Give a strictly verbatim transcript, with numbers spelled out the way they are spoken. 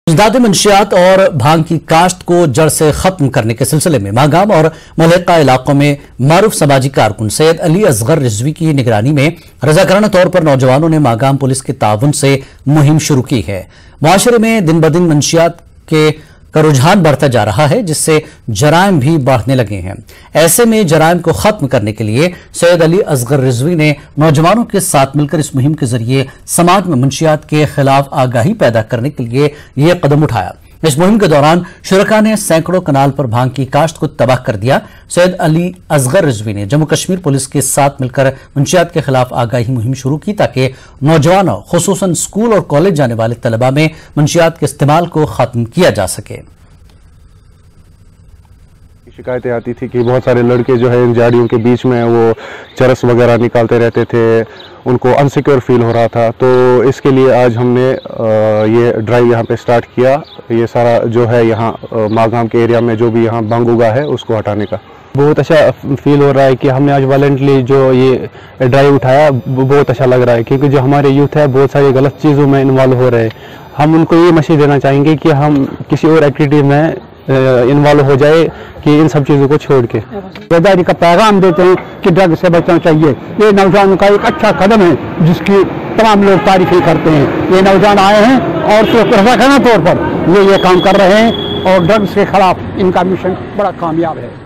इजदाद मंशियात और भांग की काश्त को जड़ से खत्म करने के सिलसिले में मागाम और मुल्हिका इलाकों में मारूफ समाजी कारकुन सैयद अली असगर रिजवी की निगरानी में रजाकाराना तौर पर नौजवानों ने मागाम पुलिस के ताउन से मुहिम शुरू की है। मुआशरे में दिन ब दिन मंशियात के का रुझान बढ़ता जा रहा है, जिससे जराइम भी बढ़ने लगे हैं। ऐसे में जराइम को खत्म करने के लिए सैयद अली असगर रिजवी ने नौजवानों के साथ मिलकर इस मुहिम के जरिए समाज में मंशियात के खिलाफ आगाही पैदा करने के लिए यह कदम उठाया। इस मुहिम के दौरान शुरका ने सैकड़ों कनाल पर भांग की काश्त को तबाह कर दिया। सैयद अली असगर रिजवी ने जम्मू कश्मीर पुलिस के साथ मिलकर मंशियात के खिलाफ आगाही मुहिम शुरू की, ताकि नौजवानों खुसूसन स्कूल और कॉलेज जाने वाले तलबा में मंशियात के इस्तेमाल को खत्म किया जा सके। शिकायतें आती थी कि बहुत सारे लड़के जो है इन झाड़ियों के बीच में वो चरस वगैरह निकालते रहते थे, उनको अनसिक्योर फील हो रहा था। तो इसके लिए आज हमने ये ड्राइव यहाँ पे स्टार्ट किया। ये सारा जो है यहाँ मागाम के एरिया में जो भी यहाँ भांग उगा है उसको हटाने का बहुत अच्छा फील हो रहा है कि हमने आज वॉलंटली जो ये ड्राइव उठाया, बहुत अच्छा लग रहा है। क्योंकि जो हमारे यूथ है बहुत सारी गलत चीज़ों में इन्वॉल्व हो रहे हैं। हम उनको ये मैसेज देना चाहेंगे कि हम किसी और एक्टिविटी में इन्वॉल्व हो जाए, कि इन सब चीज़ों को छोड़ के बेदारी का पैगाम देते हैं कि ड्रग से बचना चाहिए। ये नौजवानों का एक अच्छा कदम है जिसकी तमाम लोग तारीफें करते हैं। ये नौजवान आए हैं और रजाकाराना तौर पर ये ये काम कर रहे हैं और ड्रग्स के खिलाफ इनका मिशन बड़ा कामयाब है।